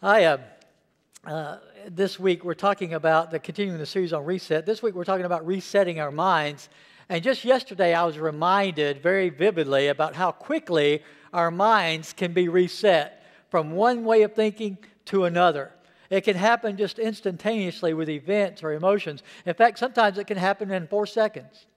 I this week we're talking about continuing the series on reset. This week we're talking about resetting our minds. And just yesterday I was reminded very vividly about how quickly our minds can be reset from one way of thinking to another. It can happen just instantaneously with events or emotions. In fact, sometimes it can happen in 4 seconds.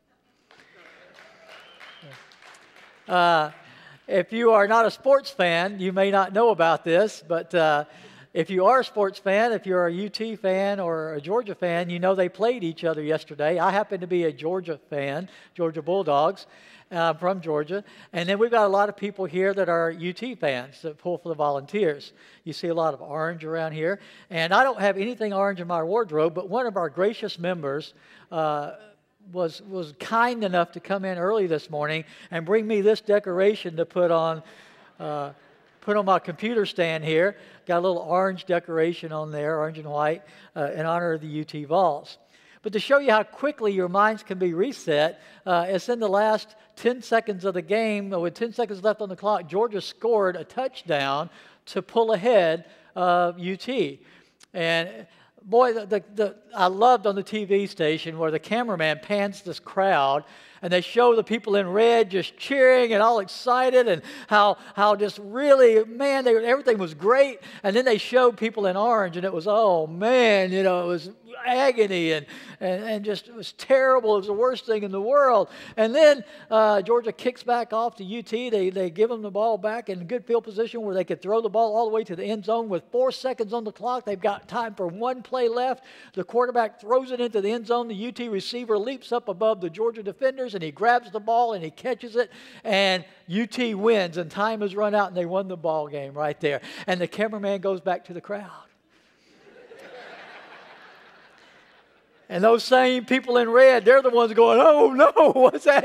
If you are not a sports fan, you may not know about this, but if you are a sports fan, if you're a UT fan or a Georgia fan, you know they played each other yesterday. I happen to be a Georgia fan, Georgia Bulldogs, from Georgia. And then we've got a lot of people here that are UT fans that pull for the Volunteers. You see a lot of orange around here. And I don't have anything orange in my wardrobe, but one of our gracious members was kind enough to come in early this morning and bring me this decoration to put on my computer stand here. Got a little orange decoration on there, orange and white, in honor of the UT Vols. But to show you how quickly your minds can be reset, it's in the last 10 seconds of the game, with 10 seconds left on the clock, Georgia scored a touchdown to pull ahead of UT. And boy, I loved on the TV station where the cameraman pans this crowd and they show the people in red just cheering and all excited and how just really, man, everything was great. And then they showed people in orange and it was, oh man, it was agony and just, it was terrible. It was the worst thing in the world. And then Georgia kicks back off to UT. They give them the ball back in good field position where they could throw the ball all the way to the end zone with 4 seconds on the clock. They've got time for one play left. The quarterback throws it into the end zone. The UT receiver leaps up above the Georgia defenders and he grabs the ball and he catches it and UT wins and time has run out and they won the ball game right there. And the cameraman goes back to the crowd. And those same people in red, they're the ones going, oh no, what's that?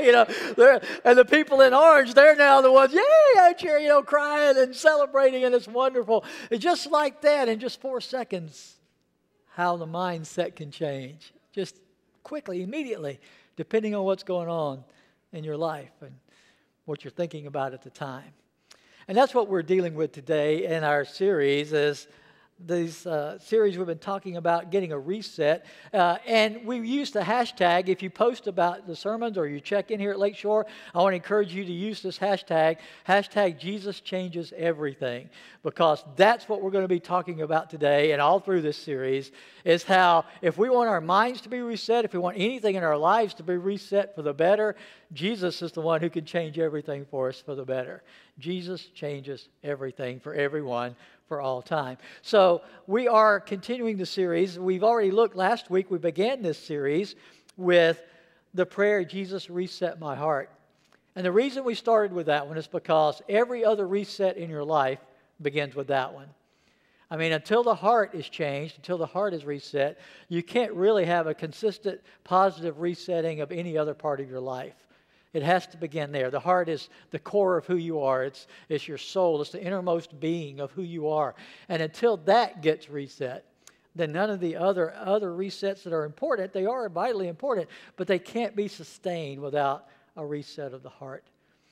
And the people in orange, they're now the ones, yay, out here, crying and celebrating, and it's wonderful. It's just like that in just 4 seconds, how the mindset can change. Just quickly, immediately, depending on what's going on in your life and what you're thinking about at the time. And that's what we're dealing with today in our series is these series we've been talking about getting a reset. And we use the hashtag. If you post about the sermons or you check in here at Lakeshore, I want to encourage you to use this hashtag Jesus Changes Everything, because that's what we're going to be talking about today and all through this series is how if we want our minds to be reset, if we want anything in our lives to be reset for the better, Jesus is the one who can change everything for us for the better. Jesus changes everything for everyone for all time. So we are continuing the series. We've already looked last week. We began this series with the prayer, Jesus, reset my heart. And the reason we started with that one is because every other reset in your life begins with that one. I mean, until the heart is changed, until the heart is reset, you can't really have a consistent positive resetting of any other part of your life. It has to begin there. The heart is the core of who you are. It's your soul. It's the innermost being of who you are. And until that gets reset, then none of the other resets that are important, they are vitally important, but they can't be sustained without a reset of the heart.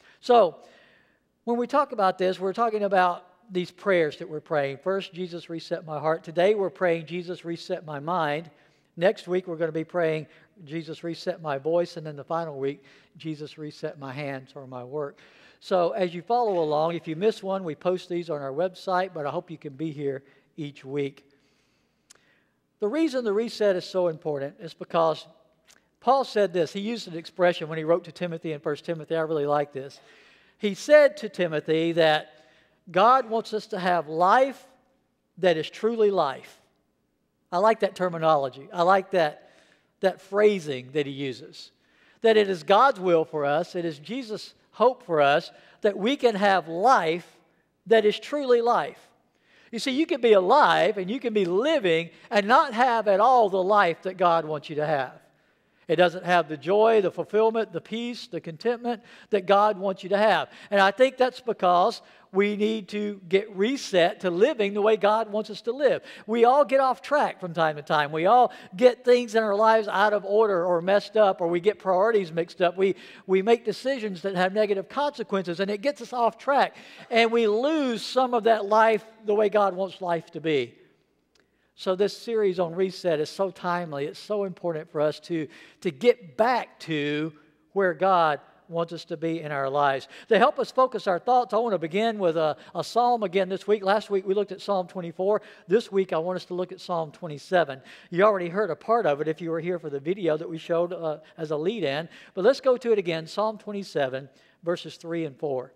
So when we talk about this, we're talking about these prayers that we're praying. First, Jesus, reset my heart. Today, we're praying, Jesus, reset my mind. Next week, we're going to be praying, Jesus, reset my voice. And then the final week, Jesus, reset my hands or my work. So as you follow along, if you miss one, we post these on our website, but I hope you can be here each week. The reason the reset is so important is because Paul said this. He used an expression when he wrote to Timothy in 1 Timothy. I really like this. He said to Timothy that God wants us to have life that is truly life. I like that terminology. I like that phrasing that he uses. That it is God's will for us, it is Jesus' hope for us, that we can have life that is truly life. You see, you can be alive and you can be living and not have at all the life that God wants you to have. It doesn't have the joy, the fulfillment, the peace, the contentment that God wants you to have. And I think that's because we need to get reset to living the way God wants us to live. We all get off track from time to time. We all get things in our lives out of order or messed up, or we get priorities mixed up. We make decisions that have negative consequences, and it gets us off track. And we lose some of that life the way God wants life to be. So this series on reset is so timely. It's so important for us to get back to where God wants us to be in our lives. To help us focus our thoughts, I want to begin with a psalm again this week. Last week we looked at Psalm 24. This week I want us to look at Psalm 27. You already heard a part of it if you were here for the video that we showed as a lead-in. But let's go to it again, Psalm 27, verses 3 and 4.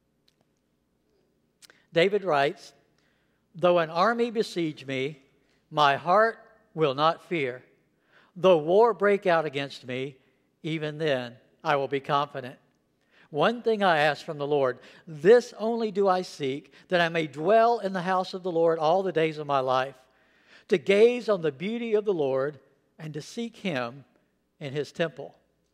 David writes, "Though an army besiege me, my heart will not fear. Though war break out against me, even then I will be confident. One thing I ask from the Lord, this only do I seek, that I may dwell in the house of the Lord all the days of my life, to gaze on the beauty of the Lord and to seek Him in His temple."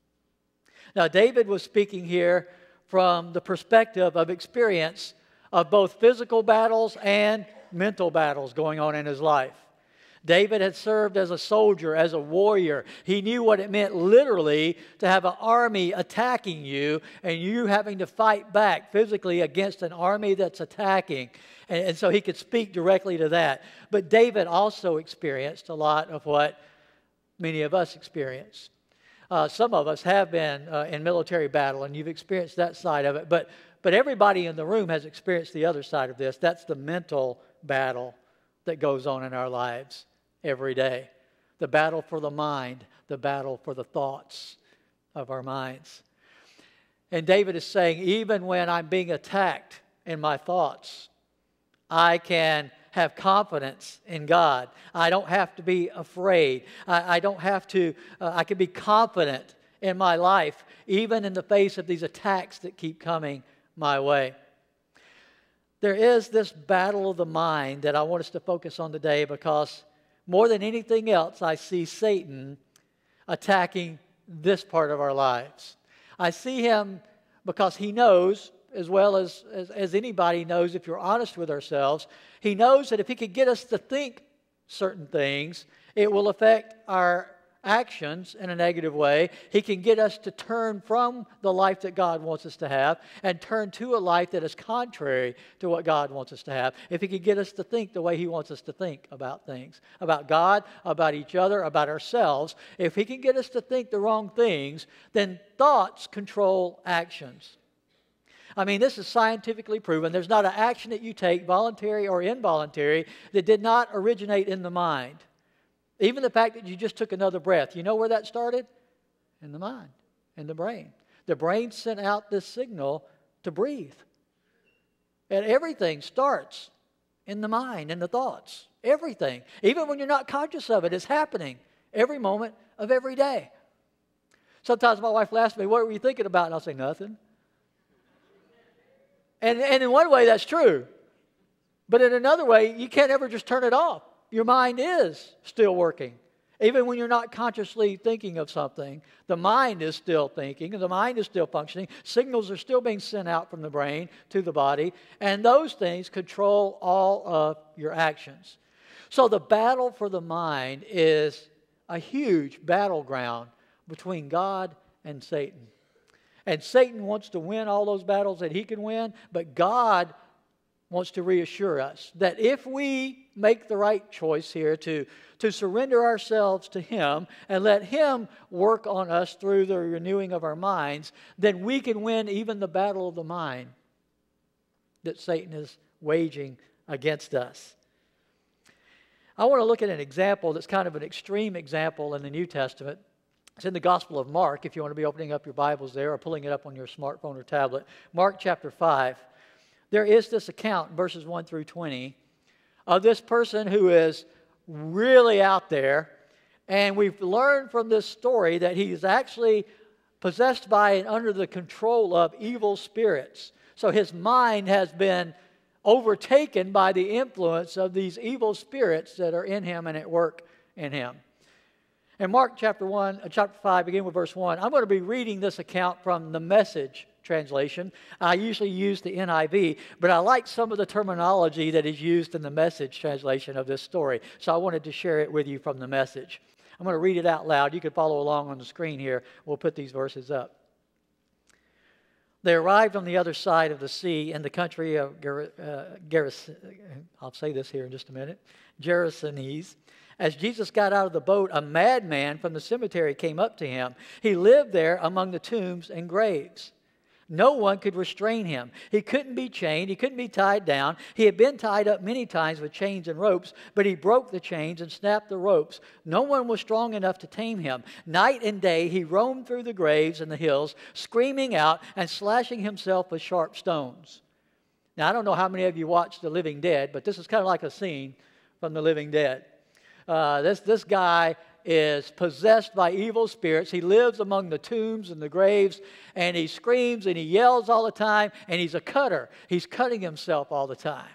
Now, David was speaking here from the perspective of experience of both physical battles and mental battles going on in his life. David had served as a soldier, as a warrior. He knew what it meant literally to have an army attacking you and you having to fight back physically against an army that's attacking. And so he could speak directly to that. But David also experienced a lot of what many of us experience. Some of us have been in military battle, and you've experienced that side of it. But everybody in the room has experienced the other side of this. That's the mental battle that goes on in our lives every day. The battle for the mind, the battle for the thoughts of our minds. And David is saying, even when I'm being attacked in my thoughts, I can have confidence in God. I don't have to be afraid. I don't have to, I can be confident in my life, even in the face of these attacks that keep coming my way. There is this battle of the mind that I want us to focus on today, because more than anything else, I see Satan attacking this part of our lives. I see him because he knows, as well as anybody knows, if you're honest with ourselves, he knows that if he could get us to think certain things, it will affect our actions in a negative way. He can get us to turn from the life that God wants us to have and turn to a life that is contrary to what God wants us to have. If he could get us to think the way he wants us to think about things, about God, about each other, about ourselves, if he can get us to think the wrong things, then thoughts control actions. I mean, this is scientifically proven. There's not an action that you take, voluntary or involuntary, that did not originate in the mind. Even the fact that you just took another breath, you know where that started? In the mind, in the brain. The brain sent out this signal to breathe. And everything starts in the mind, in the thoughts. Everything. Even when you're not conscious of it, it's happening every moment of every day. Sometimes my wife will ask me, "What were you thinking about?" And I'll say, "Nothing." And in one way, that's true. But in another way, you can't ever just turn it off. Your mind is still working. Even when you're not consciously thinking of something, the mind is still thinking, and the mind is still functioning. Signals are still being sent out from the brain to the body, and those things control all of your actions. So the battle for the mind is a huge battleground between God and Satan. And Satan wants to win all those battles that he can win, but God wants to reassure us that if we make the right choice here to surrender ourselves to Him and let Him work on us through the renewing of our minds, then we can win even the battle of the mind that Satan is waging against us. I want to look at an example that's kind of an extreme example in the New Testament. It's in the Gospel of Mark, if you want to be opening up your Bibles there or pulling it up on your smartphone or tablet. Mark chapter 5. There is this account, verses 1 through 20, of this person who is really out there. And we've learned from this story that he is actually possessed by and under the control of evil spirits. So his mind has been overtaken by the influence of these evil spirits that are in him and at work in him. In Mark chapter 5, beginning with verse 1, I'm going to be reading this account from the Message translation. I usually use the NIV, but I like some of the terminology that is used in the Message translation of this story. So I wanted to share it with you from the Message. I'm going to read it out loud. You can follow along on the screen here. We'll put these verses up. They arrived on the other side of the sea in the country of I'll say this here in just a minute, Gerasenes. As Jesus got out of the boat, a madman from the cemetery came up to him. He lived there among the tombs and graves. No one could restrain him. He couldn't be chained. He couldn't be tied down. He had been tied up many times with chains and ropes, but he broke the chains and snapped the ropes. No one was strong enough to tame him. Night and day he roamed through the graves and the hills, screaming out and slashing himself with sharp stones. Now, I don't know how many of you watched The Living Dead, but this is kind of like a scene from The Living Dead. This guy is possessed by evil spirits. He lives among the tombs and the graves, and he screams and he yells all the time, and he's a cutter. He's cutting himself all the time.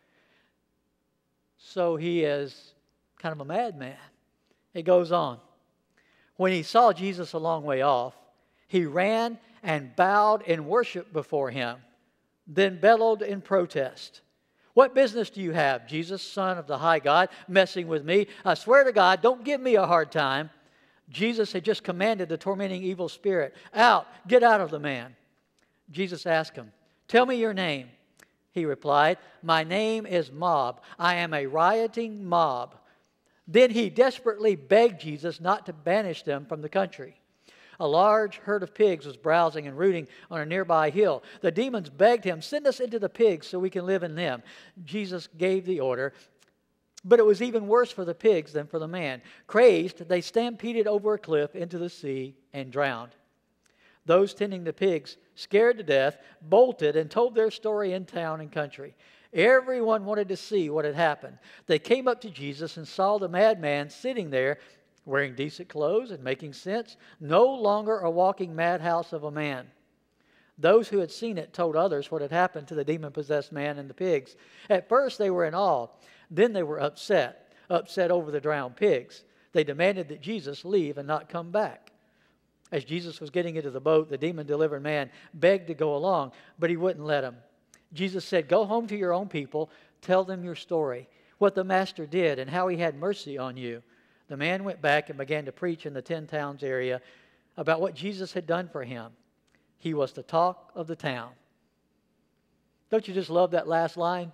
So he is kind of a madman. It goes on. When he saw Jesus a long way off, he ran and bowed in worship before him, then bellowed in protest. What business do you have, Jesus, Son of the high God, messing with me? I swear to God, don't give me a hard time. Jesus had just commanded the tormenting evil spirit, out, get out of the man. Jesus asked him, tell me your name. He replied, my name is Mob. I am a rioting mob. Then he desperately begged Jesus not to banish them from the country. A large herd of pigs was browsing and rooting on a nearby hill. The demons begged him, send us into the pigs so we can live in them. Jesus gave the order, but it was even worse for the pigs than for the man. Crazed, they stampeded over a cliff into the sea and drowned. Those tending the pigs, scared to death, bolted and told their story in town and country. Everyone wanted to see what had happened. They came up to Jesus and saw the madman sitting there, wearing decent clothes and making sense, no longer a walking madhouse of a man. Those who had seen it told others what had happened to the demon-possessed man and the pigs. At first they were in awe. Then they were upset over the drowned pigs. They demanded that Jesus leave and not come back. As Jesus was getting into the boat, the demon-delivered man begged to go along, but he wouldn't let him. Jesus said, go home to your own people, tell them your story, what the Master did and how he had mercy on you. The man went back and began to preach in the 10 towns area about what Jesus had done for him. He was the talk of the town. Don't you just love that last line?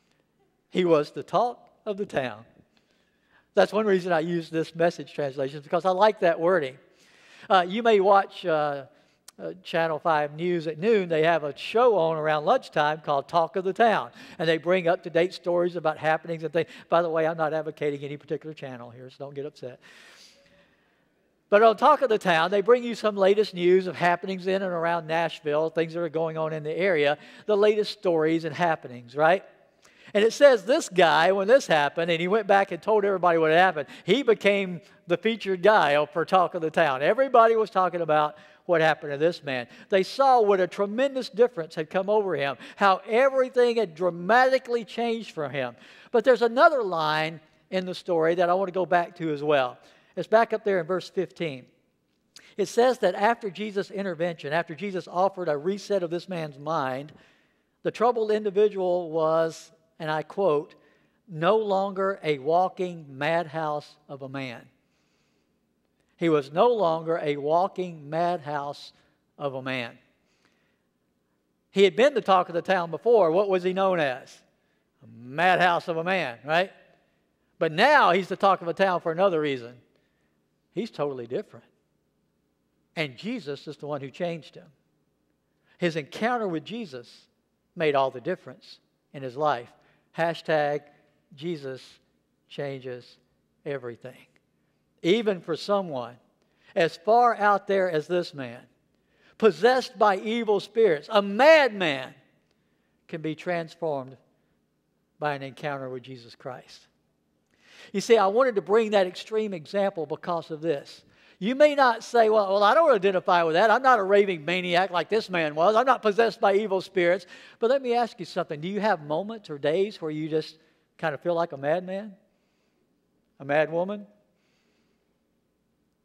He was the talk of the town. That's one reason I use this Message translation, because I like that wording. You may watch Channel 5 News at noon. They have a show on around lunchtime called Talk of the Town. And they bring up-to-date stories about happenings and things. By the way, I'm not advocating any particular channel here, so don't get upset. But on Talk of the Town, they bring you some latest news of happenings in and around Nashville, things that are going on in the area, the latest stories and happenings, right? And it says this guy, when this happened, and he went back and told everybody what had happened, he became the featured guy for Talk of the Town. Everybody was talking about what happened to this man. They saw what a tremendous difference had come over him, how everything had dramatically changed for him. But there's another line in the story that I want to go back to as well. It's back up there in verse 15. It says that after Jesus' intervention, after Jesus offered a reset of this man's mind, the troubled individual was, and I quote, no longer a walking madhouse of a man. He was no longer a walking madhouse of a man. He had been the talk of the town before. What was he known as? A madhouse of a man, right? But now he's the talk of the town for another reason. He's totally different. And Jesus is the one who changed him. His encounter with Jesus made all the difference in his life. Hashtag Jesus changes everything. Even for someone as far out there as this man, possessed by evil spirits, a madman can be transformed by an encounter with Jesus Christ. You see, I wanted to bring that extreme example because of this. You may not say, well, I don't identify with that. I'm not a raving maniac like this man was. I'm not possessed by evil spirits. But let me ask you something. Do you have moments or days where you just kind of feel like a madman? A mad woman?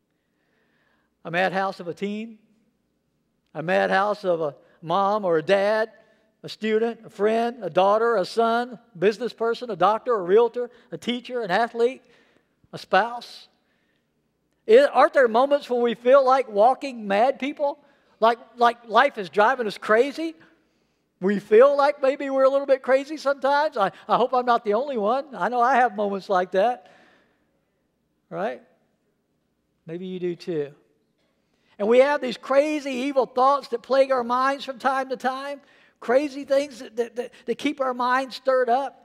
a madhouse of a teen, a madhouse of a mom or a dad, a student, a friend, a daughter, a son, a business person, a doctor, a realtor, a teacher, an athlete, a spouse. Aren't there moments when we feel like walking mad people? Like life is driving us crazy? We feel like maybe we're a little bit crazy sometimes. I hope I'm not the only one. I know I have moments like that. Right? Maybe you do too. And we have these crazy, evil thoughts that plague our minds from time to time. Crazy things that keep our minds stirred up.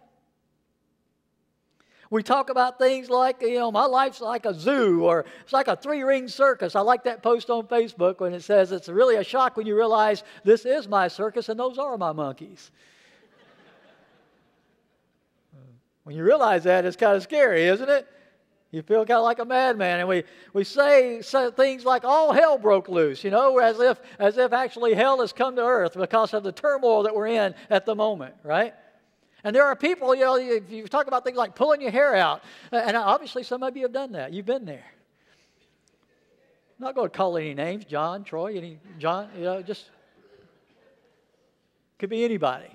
We talk about things like, my life's like a zoo, or it's like a 3-ring circus. I like that post on Facebook when it says it's really a shock when you realize this is my circus and those are my monkeys. When you realize that, it's kind of scary, isn't it? You feel kind of like a madman. And we say things like all hell broke loose, as if actually hell has come to earth because of the turmoil that we're in at the moment, right? And there are people, you talk about things like pulling your hair out. And obviously some of you have done that. You've been there. I'm not going to call any names, John, Troy, John, just could be anybody.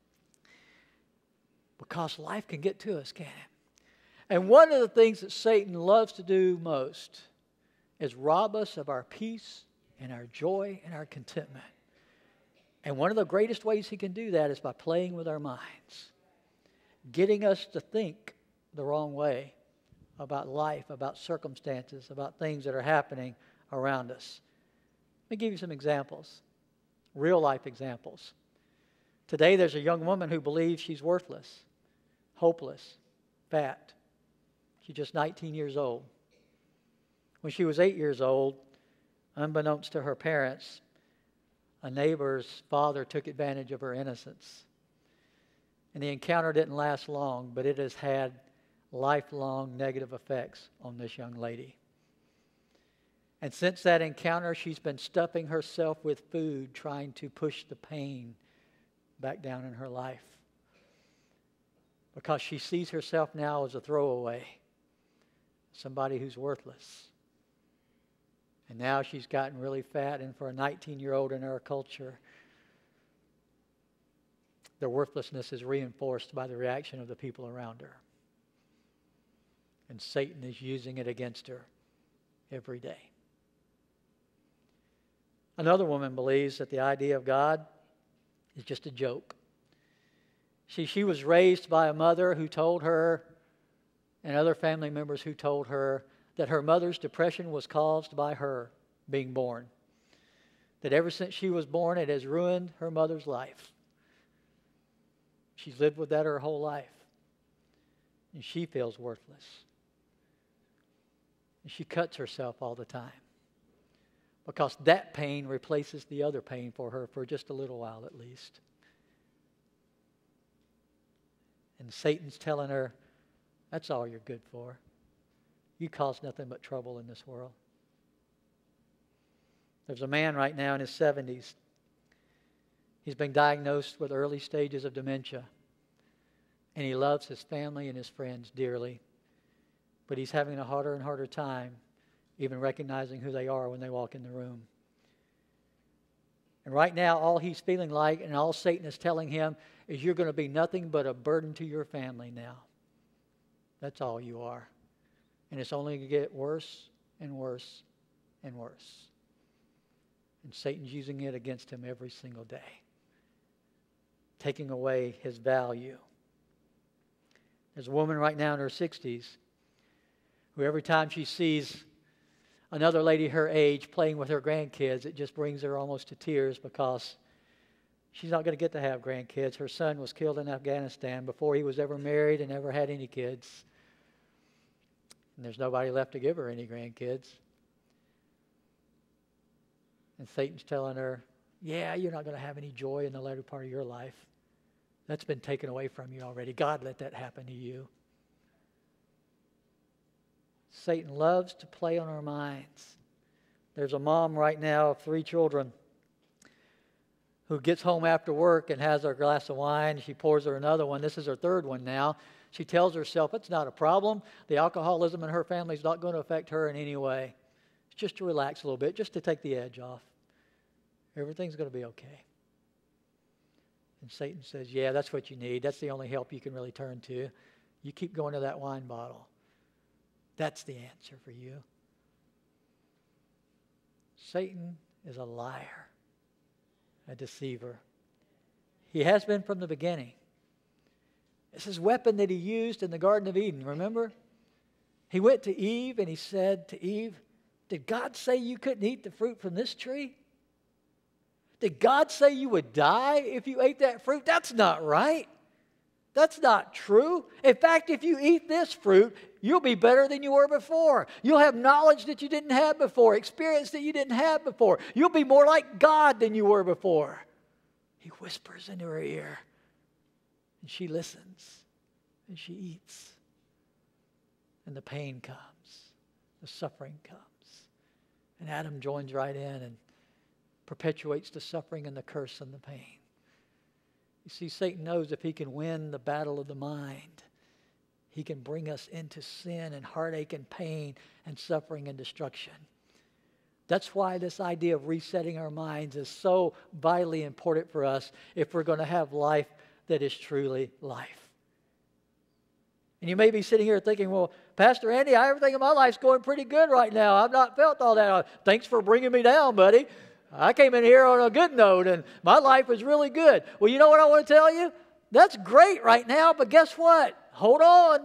Because life can get to us, can't it? And one of the things that Satan loves to do most is rob us of our peace and our joy and our contentment. And one of the greatest ways he can do that is by playing with our minds, getting us to think the wrong way about life, about circumstances, about things that are happening around us. Let me give you some examples, real life examples. Today there's a young woman who believes she's worthless, hopeless, fat. She's just 19 years old. When she was 8 years old, unbeknownst to her parents, a neighbor's father took advantage of her innocence. And the encounter didn't last long, but it has had lifelong negative effects on this young lady. And since that encounter, she's been stuffing herself with food, trying to push the pain back down in her life. Because she sees herself now as a throwaway, somebody who's worthless. And now she's gotten really fat, and for a 19-year-old in our culture, their worthlessness is reinforced by the reaction of the people around her. And Satan is using it against her every day. Another woman believes that the idea of God is just a joke. She was raised by a mother who told her, and other family members who told her, that her mother's depression was caused by her being born. That ever since she was born, it has ruined her mother's life. She's lived with that her whole life. And she feels worthless. And she cuts herself all the time. Because that pain replaces the other pain for her for just a little while at least. And Satan's telling her, that's all you're good for. You cause nothing but trouble in this world. There's a man right now in his 70s. He's been diagnosed with early stages of dementia. And he loves his family and his friends dearly. But he's having a harder and harder time even recognizing who they are when they walk in the room. And right now, all he's feeling like and all Satan is telling him is you're going to be nothing but a burden to your family now. That's all you are. And it's only going to get worse and worse and worse. And Satan's using it against him every single day, taking away his value. There's a woman right now in her 60s who every time she sees another lady her age playing with her grandkids, it just brings her almost to tears because she's not going to get to have grandkids. Her son was killed in Afghanistan before he was ever married and ever had any kids. And there's nobody left to give her any grandkids. And Satan's telling her, yeah, you're not going to have any joy in the latter part of your life. That's been taken away from you already. God let that happen to you. Satan loves to play on our minds. There's a mom right now of 3 children who gets home after work and has her glass of wine. She pours her another one. This is her 3rd one now. She tells herself it's not a problem. The alcoholism in her family is not going to affect her in any way. just to relax a little bit, just to take the edge off. Everything's going to be okay. And Satan says, yeah, that's what you need. That's the only help you can really turn to. You keep going to that wine bottle. That's the answer for you. Satan is a liar, a deceiver. He has been from the beginning. It's his weapon that he used in the Garden of Eden, remember? He went to Eve and he said to Eve, did God say you couldn't eat the fruit from this tree? Did God say you would die if you ate that fruit? That's not right. That's not true. In fact, if you eat this fruit, you'll be better than you were before. You'll have knowledge that you didn't have before, experience that you didn't have before. You'll be more like God than you were before. He whispers into her ear, and she listens, and she eats. And the pain comes, the suffering comes. And Adam joins right in and perpetuates the suffering and the curse and the pain. You see, Satan knows if he can win the battle of the mind, he can bring us into sin and heartache and pain and suffering and destruction. That's why this idea of resetting our minds is so vitally important for us if we're going to have life that is truly life. And you may be sitting here thinking, well, Pastor Andy, everything in my life's going pretty good right now. I've not felt all that. Thanks for bringing me down, buddy. I came in here on a good note, and my life is really good. Well, you know what I want to tell you? That's great right now, but guess what? Hold on.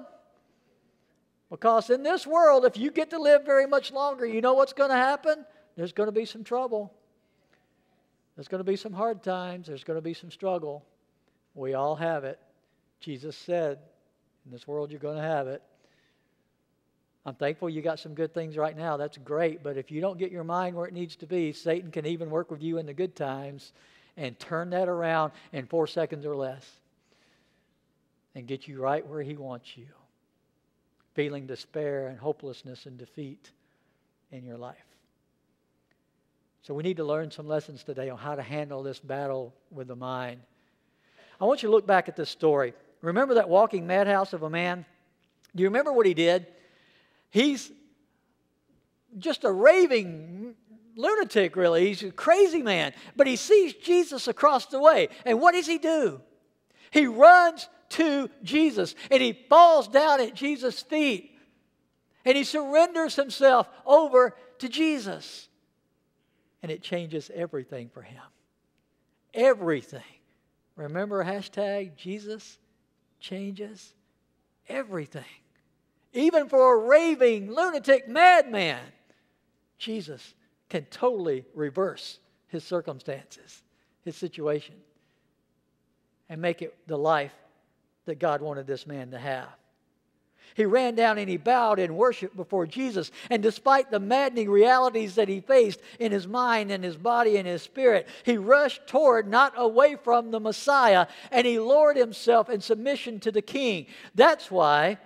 Because in this world, if you get to live very much longer, you know what's going to happen? There's going to be some trouble. There's going to be some hard times. There's going to be some struggle. We all have it. Jesus said, in this world, you're going to have it. I'm thankful you got some good things right now. That's great. But if you don't get your mind where it needs to be, Satan can even work with you in the good times and turn that around in 4 seconds or less and get you right where he wants you, feeling despair and hopelessness and defeat in your life. So we need to learn some lessons today on how to handle this battle with the mind. I want you to look back at this story. Remember that walking madhouse of a man? Do you remember what he did? He's just a raving lunatic, really. He's a crazy man. But he sees Jesus across the way. And what does he do? He runs to Jesus. And he falls down at Jesus' feet. And he surrenders himself over to Jesus. And it changes everything for him. Everything. Remember hashtag Jesus changes everything. Even for a raving, lunatic madman, Jesus can totally reverse his circumstances, his situation, and make it the life that God wanted this man to have. He ran down and he bowed in worship before Jesus. And despite the maddening realities that he faced in his mind and his body and his spirit, he rushed toward, not away from, the Messiah. And he lowered himself in submission to the King. That's why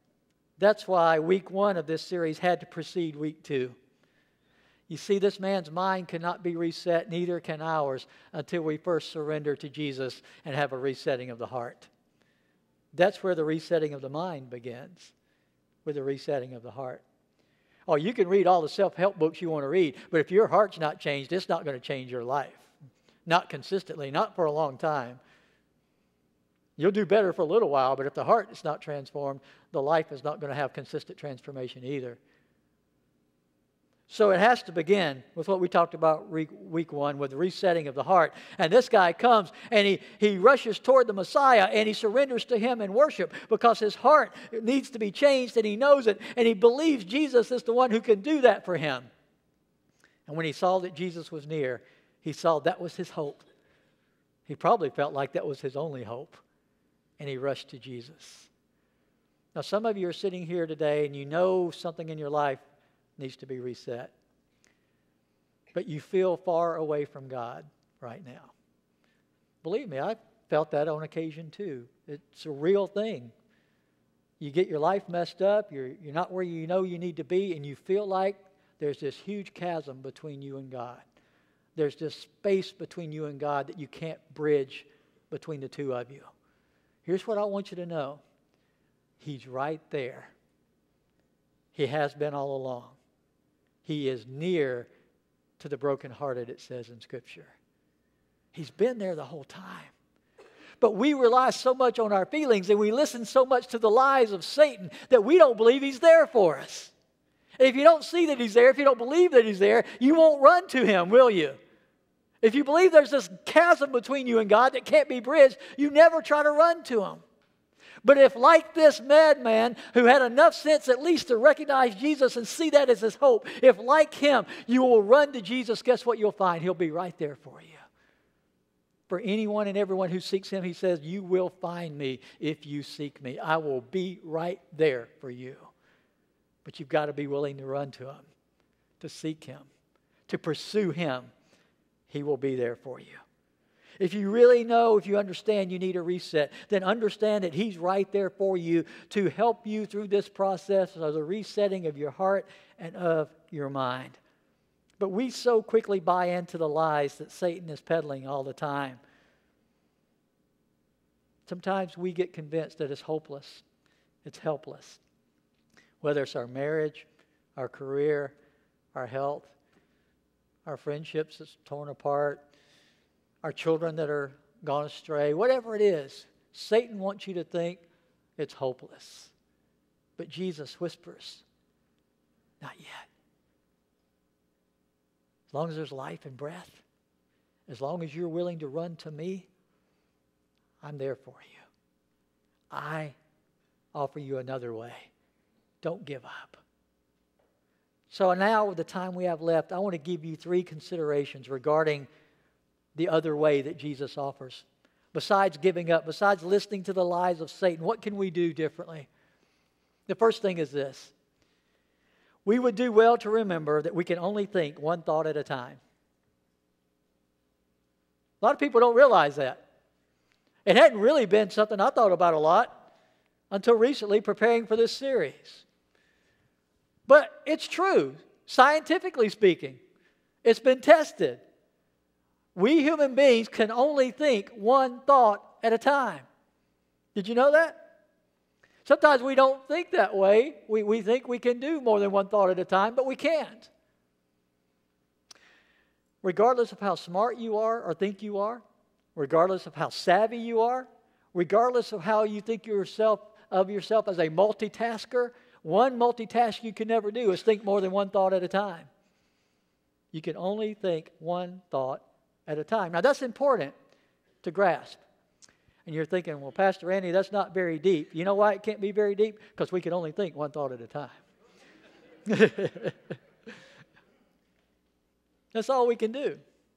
week 1 of this series had to precede week 2. You see, this man's mind cannot be reset, neither can ours, until we first surrender to Jesus and have a resetting of the heart. That's where the resetting of the mind begins, with the resetting of the heart. Oh, you can read all the self-help books you want to read, but if your heart's not changed, it's not going to change your life. Not consistently, not for a long time. You'll do better for a little while, but if the heart is not transformed, the life is not going to have consistent transformation either. So it has to begin with what we talked about week 1, with the resetting of the heart. And this guy comes and he rushes toward the Messiah and he surrenders to him in worship because his heart needs to be changed and he knows it. And he believes Jesus is the one who can do that for him. And when he saw that Jesus was near, he saw that was his hope. He probably felt like that was his only hope. And he rushed to Jesus. Now, some of you are sitting here today and you know something in your life needs to be reset. But you feel far away from God right now. Believe me, I've felt that on occasion too. It's a real thing. You get your life messed up, you're not where you know you need to be, and you feel like there's this huge chasm between you and God. There's this space between you and God that you can't bridge between the two of you. Here's what I want you to know. He's right there. He has been all along. He is near to the brokenhearted, it says in Scripture. He's been there the whole time. But we rely so much on our feelings and we listen so much to the lies of Satan that we don't believe He's there for us. And if you don't see that He's there, if you don't believe that He's there, you won't run to Him, will you? If you believe there's this chasm between you and God that can't be bridged, you never try to run to Him. But if, like this madman who had enough sense at least to recognize Jesus and see that as his hope, if like him you will run to Jesus, guess what you'll find? He'll be right there for you. For anyone and everyone who seeks Him, He says, you will find me if you seek me. I will be right there for you. But you've got to be willing to run to Him, to seek Him, to pursue Him. He will be there for you. If you really know, if you understand you need a reset, then understand that He's right there for you to help you through this process of the resetting of your heart and of your mind. But we so quickly buy into the lies that Satan is peddling all the time. Sometimes we get convinced that it's hopeless, it's helpless. Whether it's our marriage, our career, our health, our friendships that's torn apart, our children that are gone astray, whatever it is, Satan wants you to think it's hopeless. But Jesus whispers, not yet. As long as there's life and breath, as long as you're willing to run to me, I'm there for you. I offer you another way. Don't give up. So now, with the time we have left, I want to give you 3 considerations regarding the other way that Jesus offers. Besides giving up, besides listening to the lies of Satan, what can we do differently? The first thing is this. We would do well to remember that we can only think one thought at a time. A lot of people don't realize that. It hadn't really been something I thought about a lot until recently preparing for this series. But it's true, scientifically speaking. It's been tested. We human beings can only think one thought at a time. Did you know that? Sometimes we don't think that way. We think we can do more than one thought at a time, but we can't. Regardless of how smart you are or think you are, regardless of how savvy you are, regardless of how you think of yourself as a multitasker, one multitask you can never do is think more than one thought at a time. You can only think one thought at a time. Now, that's important to grasp. And you're thinking, well, Pastor Andy, that's not very deep. You know why it can't be very deep? Because we can only think one thought at a time. That's all we can do.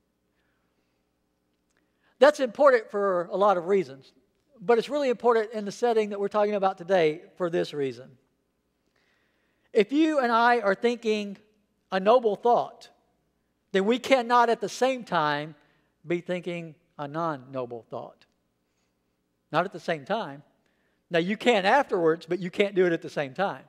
That's important for a lot of reasons. But it's really important in the setting that we're talking about today for this reason. If you and I are thinking a noble thought, then we cannot at the same time be thinking a non-noble thought. Not at the same time. Now, you can afterwards, but you can't do it at the same time.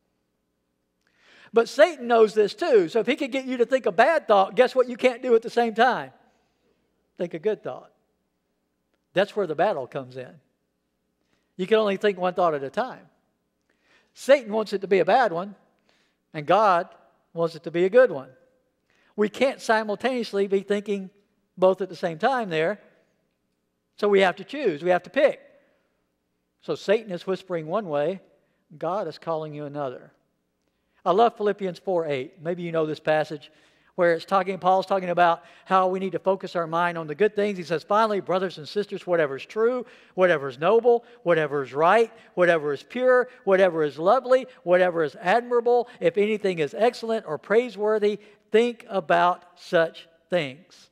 But Satan knows this too. So if he can get you to think a bad thought, guess what you can't do at the same time? Think a good thought. That's where the battle comes in. You can only think one thought at a time. Satan wants it to be a bad one, and God wants it to be a good one. We can't simultaneously be thinking both at the same time there. So we have to choose. We have to pick. So Satan is whispering one way. God is calling you another. I love Philippians 4:8. Maybe you know this passage where Paul's talking about how we need to focus our mind on the good things. He says, finally, brothers and sisters, whatever is true, whatever is noble, whatever is right, whatever is pure, whatever is lovely, whatever is admirable, if anything is excellent or praiseworthy, think about such things.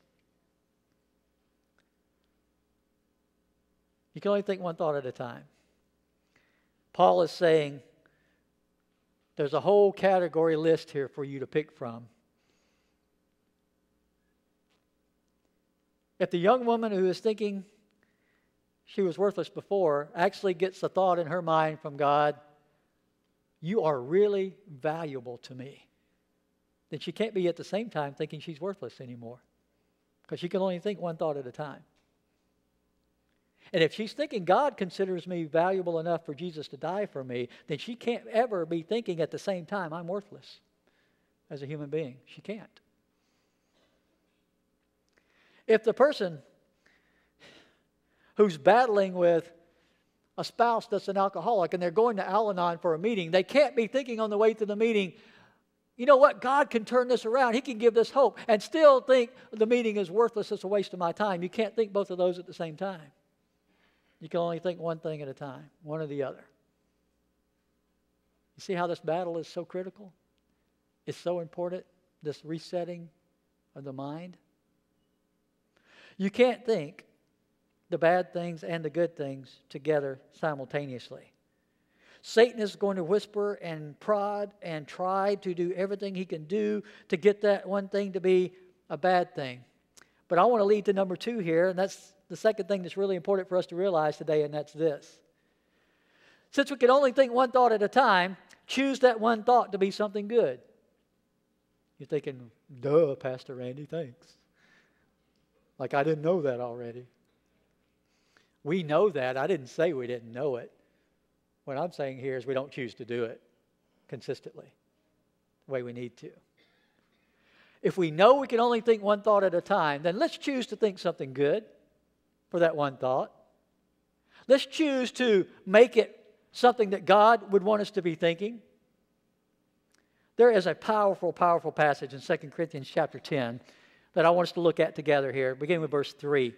You can only think one thought at a time. Paul is saying there's a whole category list here for you to pick from. If the young woman who is thinking she was worthless before actually gets the thought in her mind from God, you are really valuable to me, then she can't be at the same time thinking she's worthless anymore, because she can only think one thought at a time. And if she's thinking God considers me valuable enough for Jesus to die for me, then she can't ever be thinking at the same time I'm worthless. as a human being. She can't. If the person who's battling with a spouse that's an alcoholic and they're going to Al-Anon for a meeting, they can't be thinking on the way to the meeting, you know what, God can turn this around. He can give this hope, and still think the meeting is worthless. It's a waste of my time. You can't think both of those at the same time. You can only think one thing at a time, one or the other. You see how this battle is so critical? It's so important, this resetting of the mind. You can't think the bad things and the good things together simultaneously. Satan is going to whisper and prod and try to do everything he can do to get that one thing to be a bad thing. But I want to lead to number 2 here, and that's the second thing that's really important for us to realize today, and that's this. Since we can only think one thought at a time, choose that one thought to be something good. You're thinking, duh, Pastor Randy, thanks. Like I didn't know that already. We know that. I didn't say we didn't know it. What I'm saying here is we don't choose to do it consistently the way we need to. If we know we can only think one thought at a time, then let's choose to think something good for that one thought. Let's choose to make it something that God would want us to be thinking. There is a powerful, powerful passage in 2 Corinthians chapter 10 that I want us to look at together here, beginning with verse 3.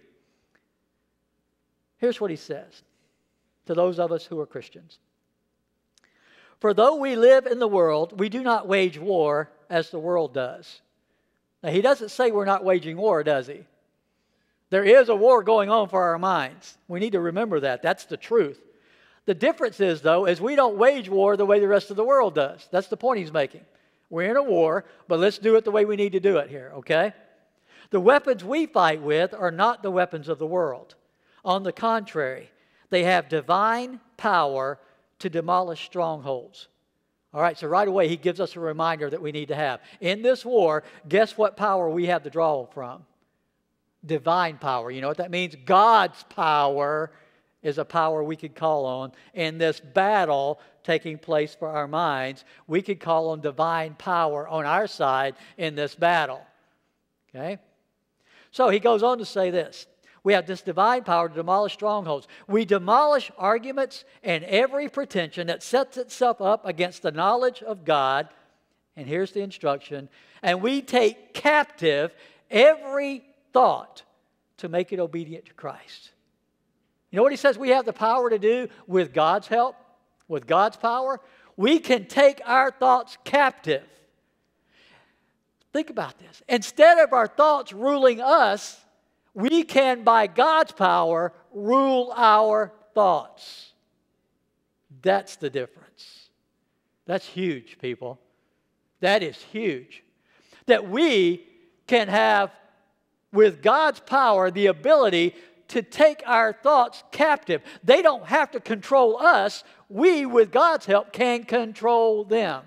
Here's what he says to those of us who are Christians. For though we live in the world, we do not wage war as the world does. Now, he doesn't say we're not waging war, does he? There is a war going on for our minds. We need to remember that. That's the truth. The difference is, though, is we don't wage war the way the rest of the world does. That's the point he's making. We're in a war, but let's do it the way we need to do it here, okay? The weapons we fight with are not the weapons of the world. On the contrary, they have divine power to demolish strongholds. All right, so right away he gives us a reminder that we need to have. In this war, guess what power we have to draw from? Divine power. You know what that means? God's power is a power we could call on. In this battle taking place for our minds, we could call on divine power on our side in this battle. Okay? So he goes on to say this. We have this divine power to demolish strongholds. We demolish arguments and every pretension that sets itself up against the knowledge of God. And here's the instruction. And we take captive every thought to make it obedient to Christ. You know what he says we have the power to do with God's help, with God's power? We can take our thoughts captive. Think about this. Instead of our thoughts ruling us, we can, by God's power, rule our thoughts. That's the difference. That's huge, people. That is huge. That we can have, with God's power, the ability to take our thoughts captive. They don't have to control us. We, with God's help, can control them.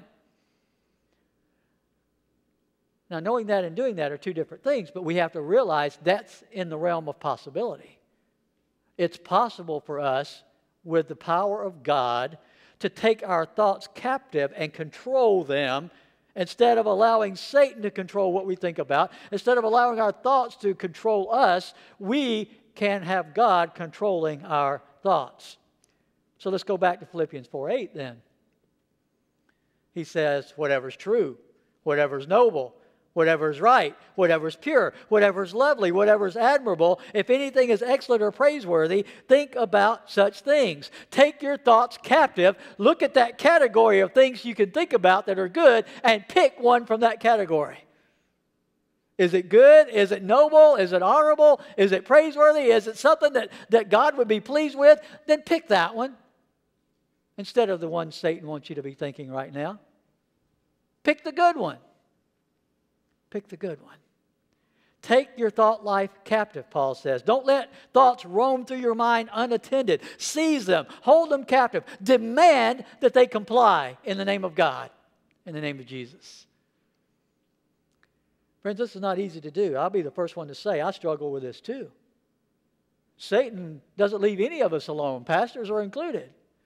Now, knowing that and doing that are two different things, but we have to realize that's in the realm of possibility. It's possible for us, with the power of God, to take our thoughts captive and control them instead of allowing Satan to control what we think about. Instead of allowing our thoughts to control us, we can have God controlling our thoughts. So let's go back to Philippians 4:8 then. He says, whatever's true, whatever's noble, whatever's right, whatever's pure, whatever's lovely, whatever's admirable, if anything is excellent or praiseworthy, think about such things. Take your thoughts captive. Look at that category of things you can think about that are good and pick one from that category. Is it good? Is it noble? Is it honorable? Is it praiseworthy? Is it something that God would be pleased with? Then pick that one instead of the one Satan wants you to be thinking right now. Pick the good one. Pick the good one. Take your thought life captive, Paul says. Don't let thoughts roam through your mind unattended. Seize them. Hold them captive. Demand that they comply in the name of God, in the name of Jesus. Friends, this is not easy to do. I'll be the first one to say I struggle with this too. Satan doesn't leave any of us alone. Pastors are included.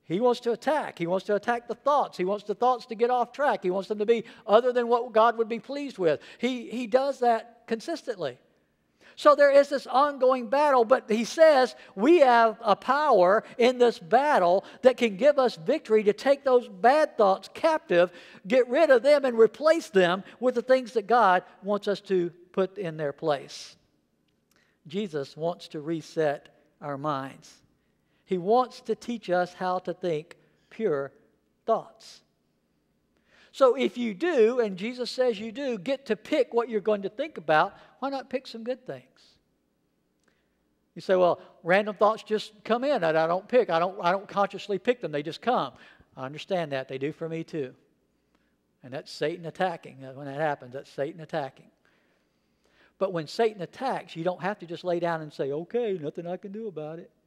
He wants to attack. He wants to attack the thoughts. He wants the thoughts to get off track. He wants them to be other than what God would be pleased with. He does that consistently. So there is this ongoing battle, but he says we have a power in this battle that can give us victory to take those bad thoughts captive, get rid of them, and replace them with the things that God wants us to put in their place. Jesus wants to reset our minds. He wants to teach us how to think pure thoughts. So if you do, and Jesus says you do, get to pick what you're going to think about, why not pick some good things? You say, well, random thoughts just come in that I don't pick. I don't consciously pick them. They just come. I understand that. They do for me too. And that's Satan attacking. When that happens, that's Satan attacking. But when Satan attacks, you don't have to just lay down and say, okay, nothing I can do about it.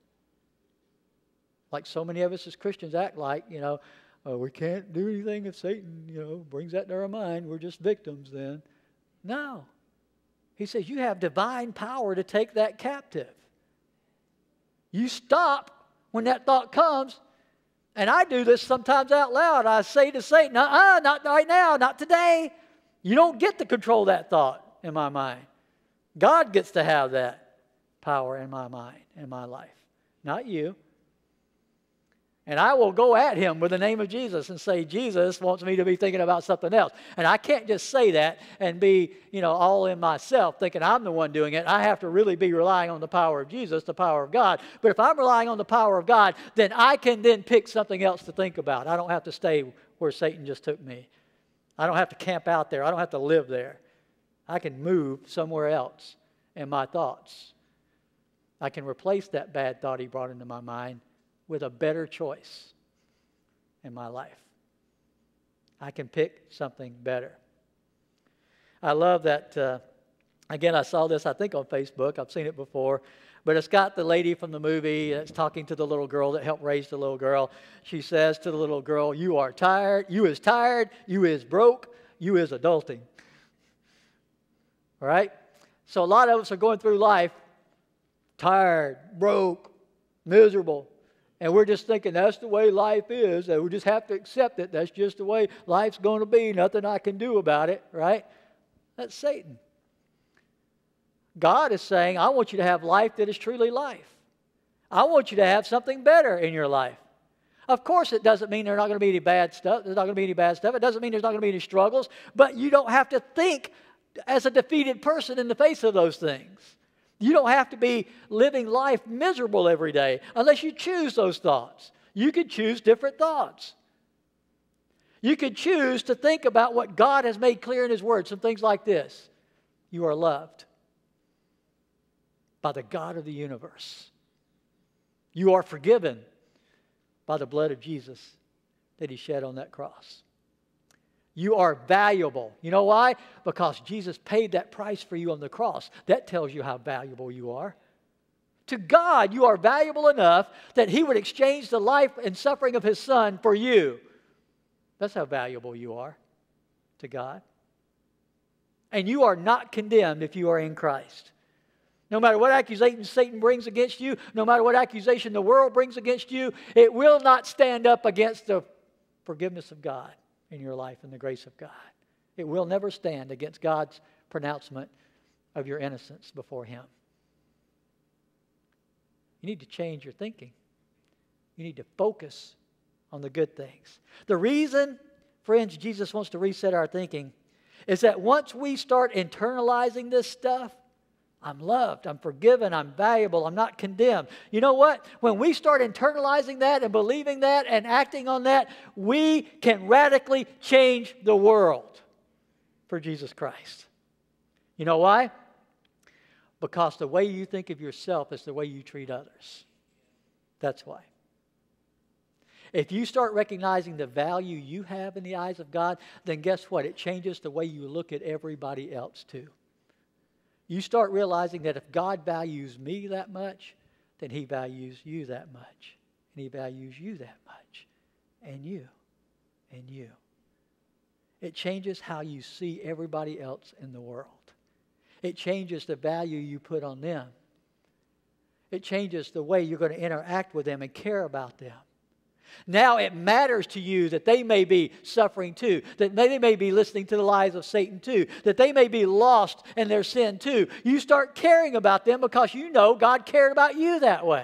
Like so many of us as Christians act like, we can't do anything if Satan, brings that to our mind. We're just victims then. No. He says you have divine power to take that captive. You stop when that thought comes. And I do this sometimes out loud. I say to Satan, not right now, not today. You don't get to control that thought in my mind. God gets to have that power in my mind, in my life, not you. And I will go at him with the name of Jesus and say, Jesus wants me to be thinking about something else. And I can't just say that and be, all in myself thinking I'm the one doing it. I have to really be relying on the power of Jesus, the power of God. But if I'm relying on the power of God, then I can then pick something else to think about. I don't have to stay where Satan just took me. I don't have to camp out there. I don't have to live there. I can move somewhere else in my thoughts. I can replace that bad thought he brought into my mind with a better choice in my life. I can pick something better. I love that, again, I saw this, I think, on Facebook. I've seen it before. But it's got the lady from the movie that's talking to the little girl that helped raise the little girl. She says to the little girl, you are tired, you is broke, you is adulting. All right? So a lot of us are going through life tired, broke, miserable. And we're just thinking that's the way life is, and we just have to accept it. That's just the way life's going to be. Nothing I can do about it, right? That's Satan. God is saying, I want you to have life that is truly life. I want you to have something better in your life. Of course, it doesn't mean there's not going to be any bad stuff. There's not going to be any bad stuff. It doesn't mean there's not going to be any struggles. But you don't have to think as a defeated person in the face of those things. You don't have to be living life miserable every day unless you choose those thoughts. You could choose different thoughts. You could choose to think about what God has made clear in His Word. Some things like this. You are loved by the God of the universe. You are forgiven by the blood of Jesus that He shed on that cross. You are valuable. You know why? Because Jesus paid that price for you on the cross. That tells you how valuable you are. To God, you are valuable enough that He would exchange the life and suffering of His Son for you. That's how valuable you are to God. And you are not condemned if you are in Christ. No matter what accusation Satan brings against you, no matter what accusation the world brings against you, it will not stand up against the forgiveness of God in your life and the grace of God. It will never stand against God's pronouncement of your innocence before Him. You need to change your thinking. You need to focus on the good things. The reason, friends, Jesus wants to reset our thinking is that once we start internalizing this stuff, I'm loved, I'm forgiven, I'm valuable, I'm not condemned. You know what? When we start internalizing that and believing that and acting on that, we can radically change the world for Jesus Christ. You know why? Because the way you think of yourself is the way you treat others. That's why. If you start recognizing the value you have in the eyes of God, then guess what? It changes the way you look at everybody else too. You start realizing that if God values me that much, then He values you that much. And He values you that much. And you. And you. It changes how you see everybody else in the world. It changes the value you put on them. It changes the way you're going to interact with them and care about them. Now it matters to you that they may be suffering too, that they may be listening to the lies of Satan too, that they may be lost in their sin too. You start caring about them because you know God cared about you that way.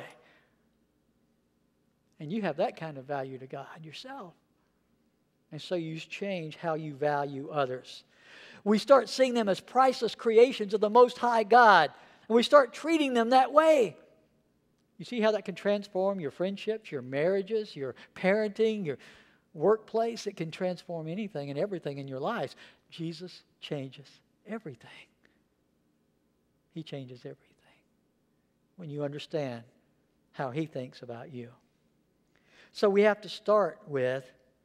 And you have that kind of value to God yourself. And so you change how you value others. We start seeing them as priceless creations of the Most High God. And we start treating them that way. You see how that can transform your friendships, your marriages, your parenting, your workplace? It can transform anything and everything in your lives. Jesus changes everything. He changes everything when you understand how He thinks about you. So we have to start with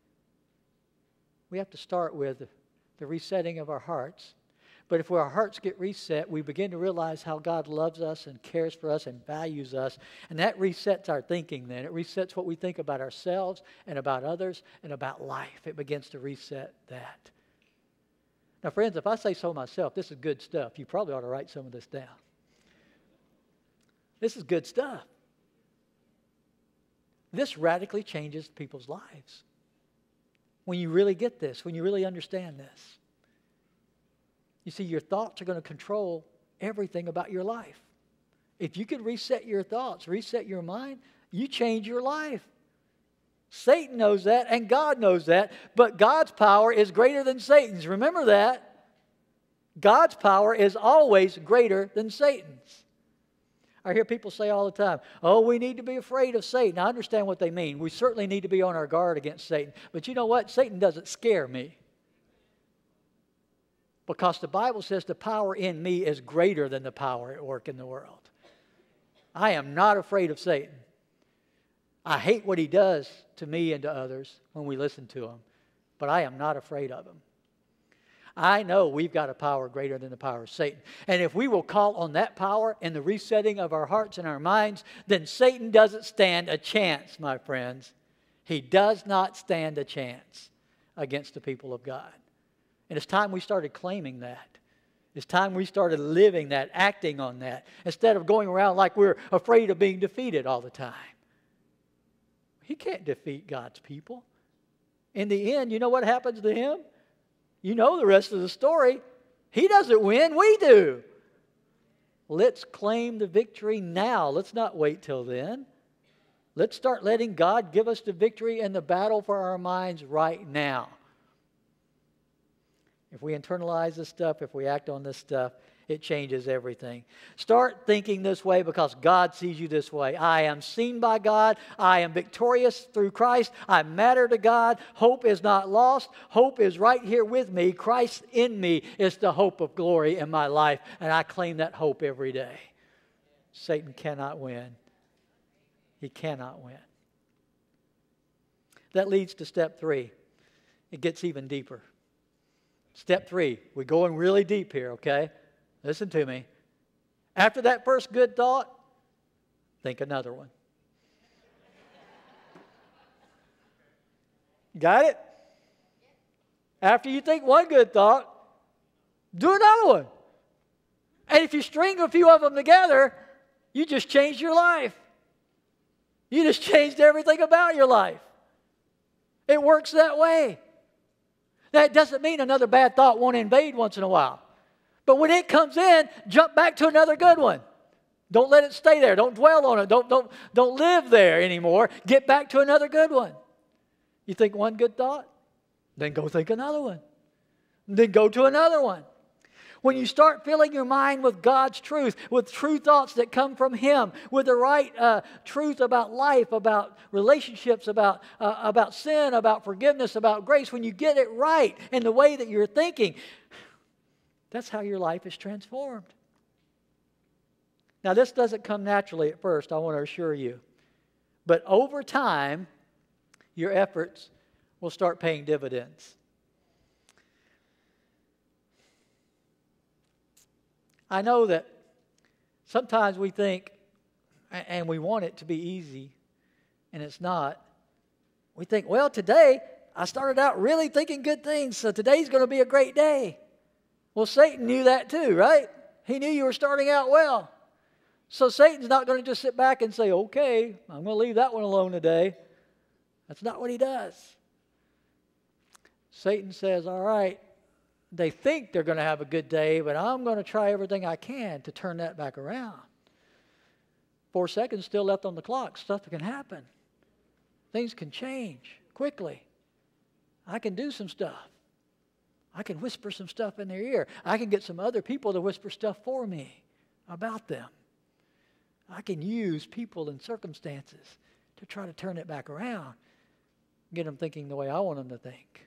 the resetting of our hearts. But if our hearts get reset, we begin to realize how God loves us and cares for us and values us. And that resets our thinking then. It resets what we think about ourselves and about others and about life. It begins to reset that. Now, friends, if I say so myself, this is good stuff. You probably ought to write some of this down. This is good stuff. This radically changes people's lives. When you really get this, when you really understand this. You see, your thoughts are going to control everything about your life. If you can reset your thoughts, reset your mind, you change your life. Satan knows that and God knows that, but God's power is greater than Satan's. Remember that. God's power is always greater than Satan's. I hear people say all the time, oh, we need to be afraid of Satan. I understand what they mean. We certainly need to be on our guard against Satan. But you know what? Satan doesn't scare me. Because the Bible says the power in me is greater than the power at work in the world. I am not afraid of Satan. I hate what he does to me and to others when we listen to him. But I am not afraid of him. I know we've got a power greater than the power of Satan. And if we will call on that power in the resetting of our hearts and our minds, then Satan doesn't stand a chance, my friends. He does not stand a chance against the people of God. And it's time we started claiming that. It's time we started living that, acting on that, instead of going around like we're afraid of being defeated all the time. He can't defeat God's people. In the end, you know what happens to him? You know the rest of the story. He doesn't win, we do. Let's claim the victory now. Let's not wait till then. Let's start letting God give us the victory and the battle for our minds right now. If we internalize this stuff, if we act on this stuff, it changes everything. Start thinking this way because God sees you this way. I am seen by God. I am victorious through Christ. I matter to God. Hope is not lost. Hope is right here with me. Christ in me is the hope of glory in my life. And I claim that hope every day. Satan cannot win. He cannot win. That leads to step 3. It gets even deeper. Step 3, we're going really deep here, okay? Listen to me. After that first good thought, think another one. Got it? After you think one good thought, do another one. And if you string a few of them together, you just changed your life. You just changed everything about your life. It works that way. That doesn't mean another bad thought won't invade once in a while. But when it comes in, jump back to another good one. Don't let it stay there. Don't dwell on it. Don't live there anymore. Get back to another good one. You think one good thought? Then go think another one. Then go to another one. When you start filling your mind with God's truth, with true thoughts that come from Him, with the right truth about life, about relationships, about sin, about forgiveness, about grace, when you get it right in the way that you're thinking, that's how your life is transformed. Now, this doesn't come naturally at first, I want to assure you. But over time, your efforts will start paying dividends. I know that sometimes we think, and we want it to be easy, and it's not. We think, well, today I started out really thinking good things, so today's going to be a great day. Well, Satan knew that too, right? He knew you were starting out well. So Satan's not going to just sit back and say, okay, I'm going to leave that one alone today. That's not what he does. Satan says, all right, they think they're going to have a good day, but I'm going to try everything I can to turn that back around. 4 seconds still left on the clock. Stuff can happen. Things can change quickly. I can do some stuff. I can whisper some stuff in their ear. I can get some other people to whisper stuff for me about them. I can use people and circumstances to try to turn it back around, get them thinking the way I want them to think.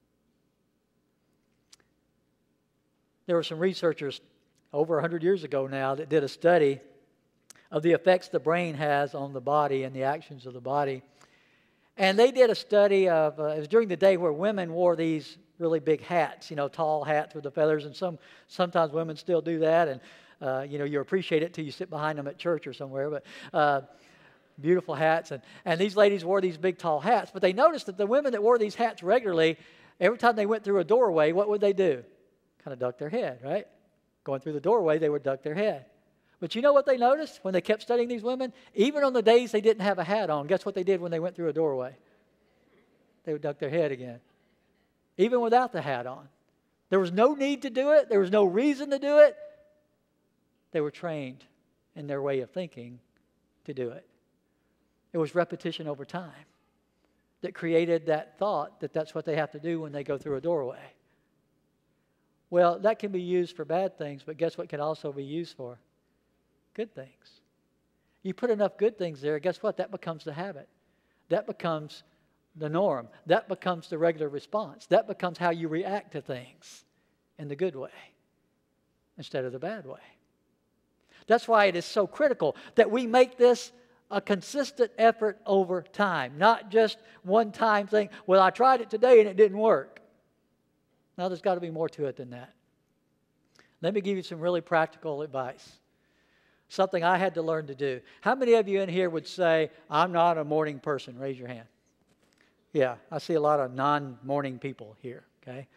There were some researchers over 100 years ago now that did a study of the effects the brain has on the body and the actions of the body. And they did a study of, it was during the day where women wore these really big hats, tall hats with the feathers, and sometimes women still do that, and you appreciate it till you sit behind them at church or somewhere, but beautiful hats, and these ladies wore these big tall hats, but they noticed that the women that wore these hats regularly, every time they went through a doorway, what would they do? Kind of duck their head, right? Going through the doorway, they would duck their head. But you know what they noticed when they kept studying these women? Even on the days they didn't have a hat on, guess what they did when they went through a doorway? They would duck their head again, even without the hat on. There was no need to do it. There was no reason to do it. They were trained in their way of thinking to do it. It was repetition over time that created that thought that that's what they have to do when they go through a doorway. Well, that can be used for bad things, but guess what can also be used for? Good things. You put enough good things there, guess what? That becomes the habit. That becomes the norm. That becomes the regular response. That becomes how you react to things in the good way instead of the bad way. That's why it is so critical that we make this a consistent effort over time, not just one-time thing. Well, I tried it today and it didn't work. Now, there's got to be more to it than that. Let me give you some really practical advice. Something I had to learn to do. How many of you in here would say, I'm not a morning person? Raise your hand. Yeah, I see a lot of non-morning people here, okay?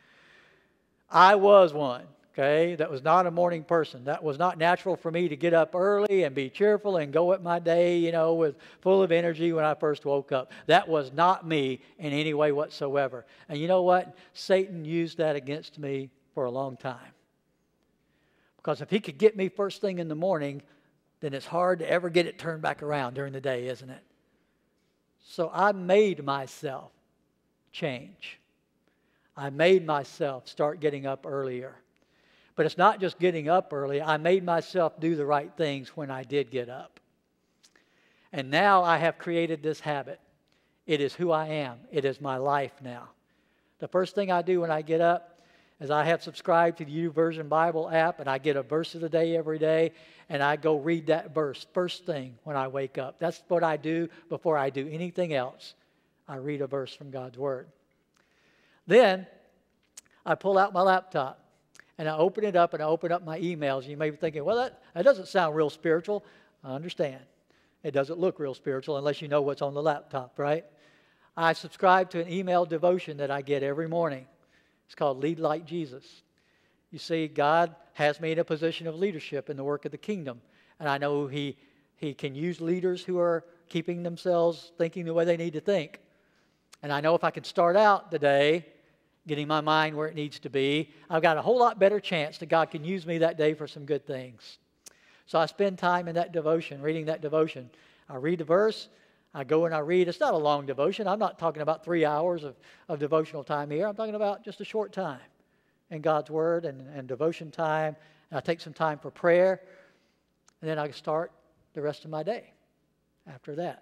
I was one, okay? That was not a morning person. That was not natural for me to get up early and be cheerful and go at my day, with full of energy when I first woke up. That was not me in any way whatsoever. And you know what? Satan used that against me for a long time. Because if he could get me first thing in the morning, then it's hard to ever get it turned back around during the day, isn't it? So I made myself change. I made myself start getting up earlier. But it's not just getting up early. I made myself do the right things when I did get up. And now I have created this habit. It is who I am. It is my life now. The first thing I do when I get up is I have subscribed to the YouVersion Bible app, and I get a verse of the day every day, and I go read that verse first thing when I wake up. That's what I do before I do anything else. I read a verse from God's Word. Then I pull out my laptop, and I open it up, and I open up my emails. You may be thinking, well, that doesn't sound real spiritual. I understand. It doesn't look real spiritual unless you know what's on the laptop, right? I subscribe to an email devotion that I get every morning. It's called Lead Like Jesus. You see, God has me in a position of leadership in the work of the kingdom. And I know He can use leaders who are keeping themselves thinking the way they need to think. And I know if I can start out the day getting my mind where it needs to be, I've got a whole lot better chance that God can use me that day for some good things. So I spend time in that devotion, reading that devotion. I read the verse. I go and I read. It's not a long devotion. I'm not talking about 3 hours of devotional time here. I'm talking about just a short time in God's Word and devotion time. And I take some time for prayer. And then I start the rest of my day after that.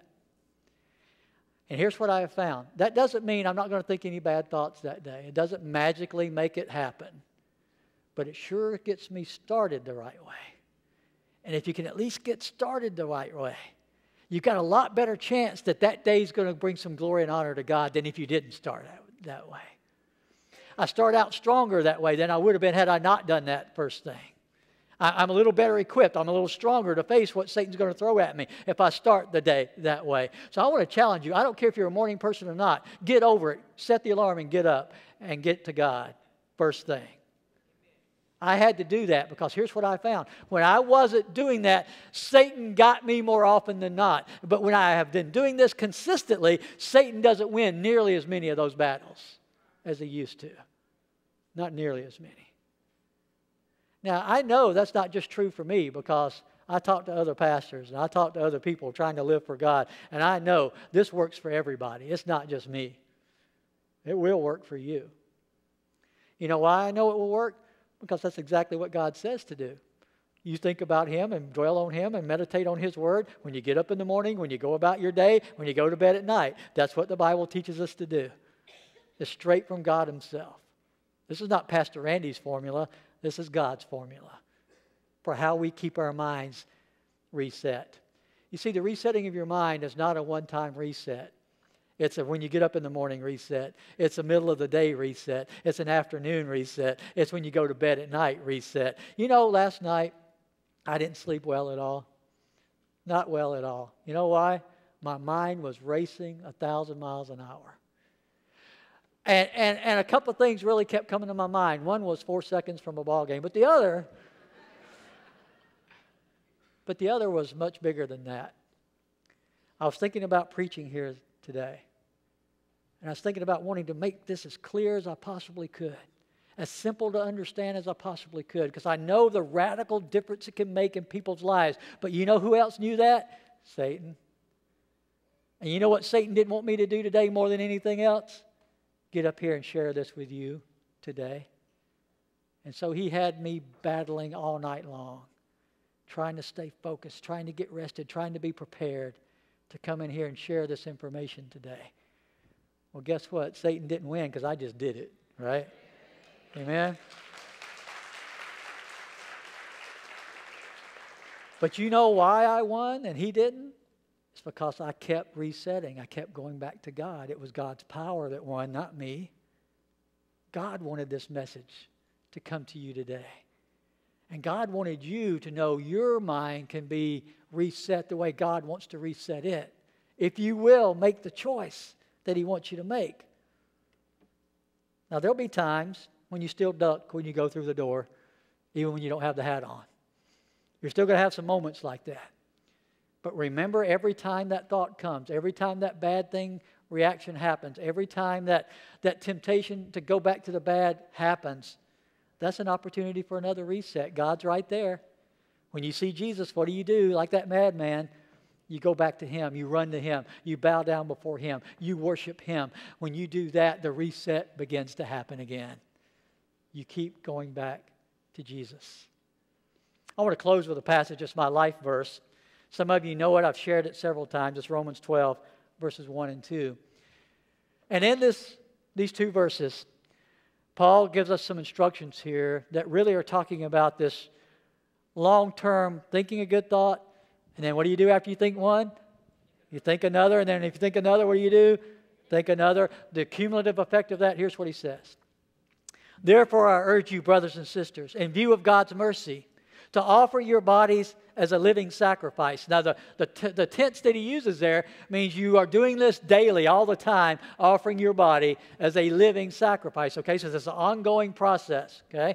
And here's what I have found. That doesn't mean I'm not going to think any bad thoughts that day. It doesn't magically make it happen. But it sure gets me started the right way. And if you can at least get started the right way, you've got a lot better chance that day is going to bring some glory and honor to God than if you didn't start that way. I start out stronger that way than I would have been had I not done that first thing. I'm a little better equipped. I'm a little stronger to face what Satan's going to throw at me if I start the day that way. So I want to challenge you. I don't care if you're a morning person or not. Get over it. Set the alarm and get up and get to God first thing. I had to do that because here's what I found. When I wasn't doing that, Satan got me more often than not. But when I have been doing this consistently, Satan doesn't win nearly as many of those battles as he used to. Not nearly as many. Now, I know that's not just true for me because I talk to other pastors and I talk to other people trying to live for God. And I know this works for everybody. It's not just me. It will work for you. You know why I know it will work? Because that's exactly what God says to do. You think about Him and dwell on Him and meditate on His Word when you get up in the morning, when you go about your day, when you go to bed at night. That's what the Bible teaches us to do. It's straight from God Himself. This is not Pastor Randy's formula. This is God's formula for how we keep our minds reset. You see, the resetting of your mind is not a one-time reset. It's a when you get up in the morning reset. It's a middle of the day reset. It's an afternoon reset. It's when you go to bed at night reset. You know, last night, I didn't sleep well at all. Not well at all. You know why? My mind was racing 1,000 miles an hour. And a couple of things really kept coming to my mind. One was 4 seconds from a ball game, but the other was much bigger than that. I was thinking about preaching here today. And I was thinking about wanting to make this as clear as I possibly could, as simple to understand as I possibly could, because I know the radical difference it can make in people's lives. But you know who else knew that? Satan. And you know what Satan didn't want me to do today more than anything else? Get up here and share this with you today. And so he had me battling all night long, trying to stay focused, trying to get rested, trying to be prepared to come in here and share this information today. Well, guess what? Satan didn't win because I just did it, right? Amen? But you know why I won and he didn't? It's because I kept resetting. I kept going back to God. It was God's power that won, not me. God wanted this message to come to you today. And God wanted you to know your mind can be reset the way God wants to reset it. If you will make the choice that He wants you to make. Now, there'll be times when you still duck when you go through the door, even when you don't have the hat on. You're still going to have some moments like that. But remember, every time that thought comes, every time that bad thing reaction happens, every time that temptation to go back to the bad happens, that's an opportunity for another reset. God's right there. When you see Jesus, what do? Like that madman, you go back to Him. You run to Him. You bow down before Him. You worship Him. When you do that, the reset begins to happen again. You keep going back to Jesus. I want to close with a passage. It's my life verse. Some of you know it. I've shared it several times. It's Romans 12, verses 1 and 2. And in these two verses, Paul gives us some instructions here that really are talking about this long-term thinking a good thought. And then what do you do after you think one? You think another. And then if you think another, what do? Think another. The cumulative effect of that, here's what he says. Therefore, I urge you, brothers and sisters, in view of God's mercy, to offer your bodies as a living sacrifice. Now, the tense that he uses there means you are doing this daily, all the time, offering your body as a living sacrifice. Okay, so this is an ongoing process. Okay,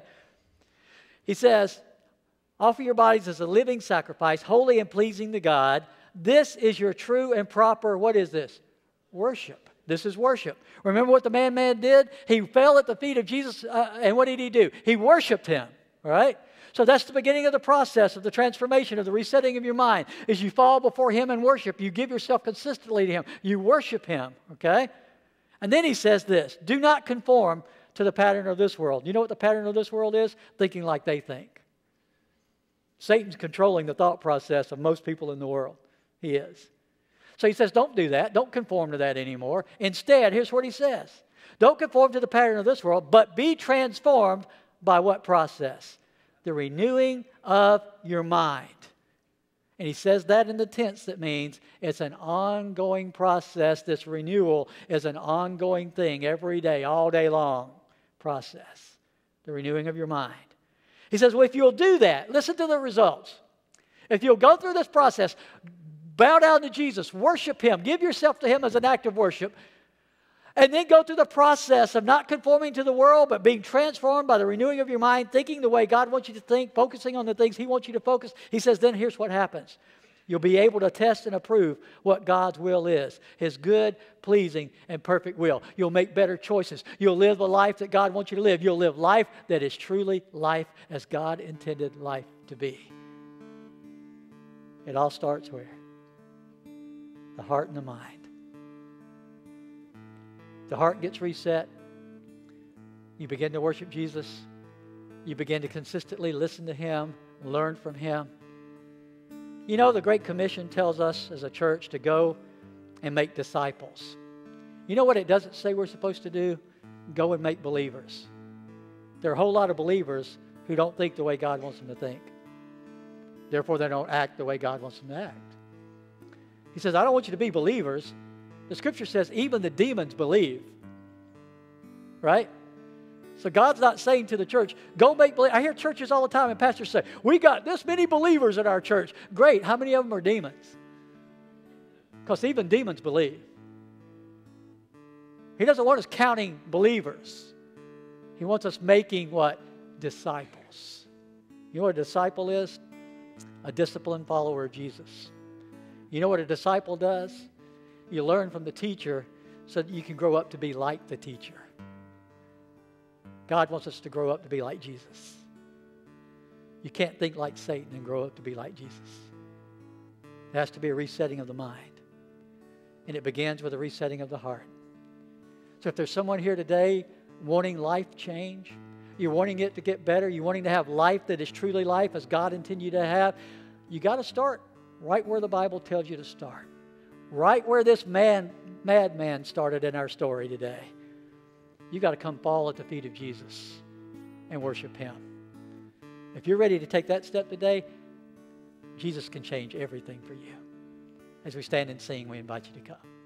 he says, offer your bodies as a living sacrifice, holy and pleasing to God. This is your true and proper, what is this? Worship. This is worship. Remember what the man did? He fell at the feet of Jesus, and what did he do? He worshiped Him, all right? So that's the beginning of the process of the transformation, of the resetting of your mind. As you fall before Him and worship, you give yourself consistently to Him. You worship Him, okay? And then he says this, do not conform to the pattern of this world. You know what the pattern of this world is? Thinking like they think. Satan's controlling the thought process of most people in the world. He is. So he says, don't do that. Don't conform to that anymore. Instead, here's what he says. Don't conform to the pattern of this world, but be transformed by what process? The renewing of your mind. And he says that in the tense that means it's an ongoing process. This renewal is an ongoing thing every day, all day long process. The renewing of your mind. He says, well, if you'll do that, listen to the results. If you'll go through this process, bow down to Jesus, worship Him, give yourself to Him as an act of worship, And then go through the process of not conforming to the world, but being transformed by the renewing of your mind, thinking the way God wants you to think, focusing on the things He wants you to focus. He says, then here's what happens. You'll be able to test and approve what God's will is, His good, pleasing, and perfect will. You'll make better choices. You'll live the life that God wants you to live. You'll live life that is truly life as God intended life to be. It all starts where? The heart and the mind. The heart gets reset. You begin to worship Jesus. You begin to consistently listen to Him, learn from Him. You know, the Great Commission tells us as a church to go and make disciples. You know what it doesn't say we're supposed to do? Go and make believers. There are a whole lot of believers who don't think the way God wants them to think. Therefore, they don't act the way God wants them to act. He says, I don't want you to be believers. The Scripture says even the demons believe. Right? So God's not saying to the church, go make believers. I hear churches all the time and pastors say, we got this many believers in our church. Great. How many of them are demons? Because even demons believe. He doesn't want us counting believers. He wants us making what? Disciples. You know what a disciple is? A disciplined follower of Jesus. You know what a disciple does? You learn from the teacher so that you can grow up to be like the teacher. God wants us to grow up to be like Jesus. You can't think like Satan and grow up to be like Jesus. There has to be a resetting of the mind. And it begins with a resetting of the heart. So if there's someone here today wanting life change, you're wanting it to get better, you're wanting to have life that is truly life as God intended you to have, you got to start right where the Bible tells you to start. Right where this madman started in our story today. You got to come fall at the feet of Jesus and worship Him. If you're ready to take that step today, Jesus can change everything for you. As we stand and sing, we invite you to come.